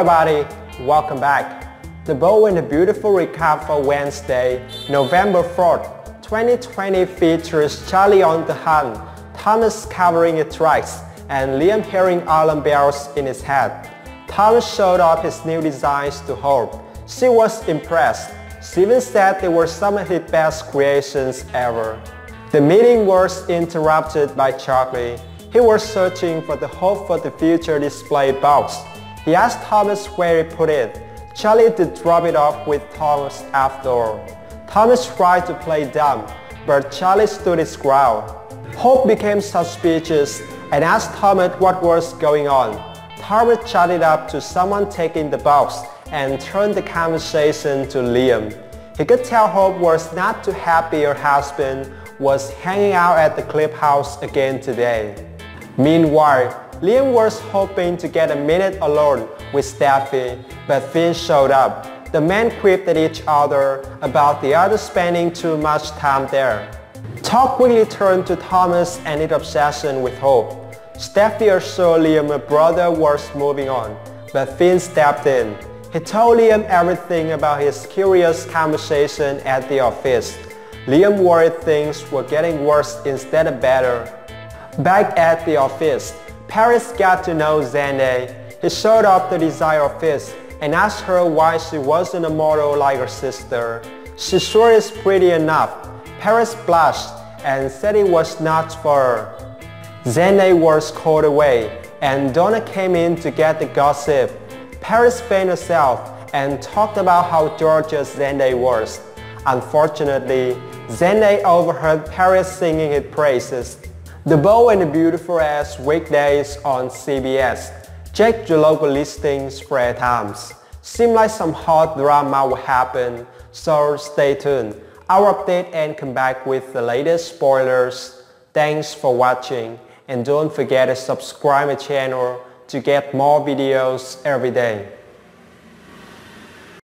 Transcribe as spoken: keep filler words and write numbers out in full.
everybody, welcome back. The Bold and the Beautiful recap for Wednesday, November fourth, twenty twenty features Charlie on the hunt, Thomas covering its tracks, and Liam hearing alarm bells in his head. Thomas showed off his new designs to Hope. She was impressed. She even said they were some of his best creations ever. The meeting was interrupted by Charlie. He was searching for the Hope for the Future display box. He asked Thomas where he put it. Charlie did drop it off with Thomas after all. Thomas tried to play dumb, but Charlie stood his ground. Hope became suspicious and asked Thomas what was going on. Thomas chatted up to someone taking the box and turned the conversation to Liam. He could tell Hope was not too happy her husband was hanging out at the cliff house again today. Meanwhile, Liam was hoping to get a minute alone with Steffy, but Finn showed up. The men quipped at each other about the other spending too much time there. Talk quickly turned to Thomas and his obsession with Hope. Steffy assured Liam her brother was moving on, but Finn stepped in. He told Liam everything about his curious conversation at the office. Liam worried things were getting worse instead of better. Back at the office, Paris got to know Zende. He showed up the Desire office and asked her why she wasn't a model like her sister. She sure is pretty enough. Paris blushed and said it was not for her. Zende was called away and Donna came in to get the gossip. Paris fanned herself and talked about how gorgeous Zende was. Unfortunately, Zende overheard Paris singing his praises. The Bold and the Beautiful airs weekdays on C B S. Check your local listings for air times. Seems like some hot drama will happen, so stay tuned. I'll update and come back with the latest spoilers. Thanks for watching and don't forget to subscribe my channel to get more videos every day.